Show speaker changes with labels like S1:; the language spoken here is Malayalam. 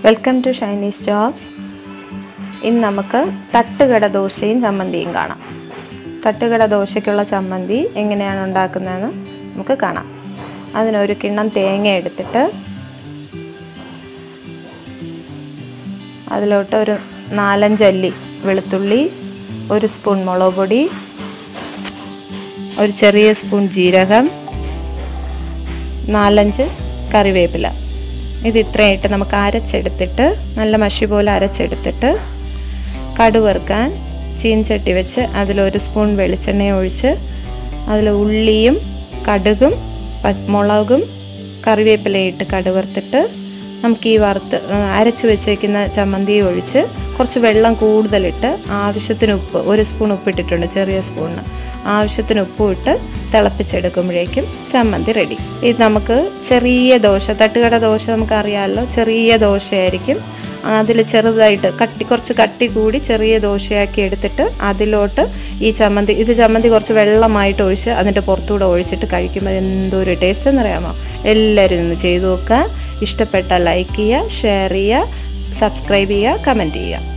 S1: Welcome to ഷൈനീസ് jobs. ഇന്ന് നമുക്ക് തട്ടുകട ദോശയും ചമ്മന്തിയും കാണാം. തട്ടുകട ദോശയ്ക്കുള്ള ചമ്മന്തി എങ്ങനെയാണ് ഉണ്ടാക്കുന്നതെന്ന് നമുക്ക് കാണാം. അതിനൊരു കിണ്ണം തേങ്ങ എടുത്തിട്ട് അതിലോട്ട് ഒരു 4-5 അല്ലി വെളുത്തുള്ളി, 1 സ്പൂൺ മുളക് പൊടി, ഒരു ചെറിയ സ്പൂൺ ജീരകം, 4-5 കറിവേപ്പില. ഇത് ഇത്രയായിട്ട് നമുക്ക് അരച്ചെടുത്തിട്ട് നല്ല മഷി പോലെ അരച്ചെടുത്തിട്ട് കടുക് വറുക്കാൻ ചീനച്ചട്ടി വെച്ച് അതിൽ1 സ്പൂൺ വെളിച്ചെണ്ണ ഒഴിച്ച് അതിൽ ഉള്ളിയും കടുകും മുളകും കറിവേപ്പിലയിട്ട് കടുക് വറുത്തിട്ട് നമുക്ക് ഈ അരച്ചു വെച്ചേക്കുന്ന ചമ്മന്തി ഒഴിച്ച് കുറച്ച് വെള്ളം കൂടുതലിട്ട് ആവശ്യത്തിന് ഉപ്പ് 1 സ്പൂൺ ഉപ്പിട്ടിട്ടുണ്ട്, ചെറിയ സ്പൂണിന് ആവശ്യത്തിന് ഉപ്പും ഇട്ട് തിളപ്പിച്ചെടുക്കുമ്പോഴേക്കും ചമ്മന്തി റെഡി. ഇത് നമുക്ക് ചെറിയ ദോശ, തട്ടുകട ദോശ നമുക്കറിയാമല്ലോ, ചെറിയ ദോശയായിരിക്കും. അതിൽ ചെറുതായിട്ട് കുറച്ച് കട്ടി കൂടി ചെറിയ ദോശയാക്കി എടുത്തിട്ട് അതിലോട്ട് ഈ ചമ്മന്തി കുറച്ച് വെള്ളമായിട്ട് ഒഴിച്ച് അതിൻ്റെ പുറത്തൂടെ ഒഴിച്ചിട്ട് കഴിക്കുമ്പോൾ എന്തൊരു ടേസ്റ്റ് എന്നറിയാമോ? എല്ലാവരും ഒന്ന് ചെയ്തു നോക്കുക. ഇഷ്ടപ്പെട്ടാൽ ലൈക്ക് ചെയ്യുക, ഷെയർ ചെയ്യുക, സബ്സ്ക്രൈബ് ചെയ്യുക, കമൻറ്റ് ചെയ്യുക.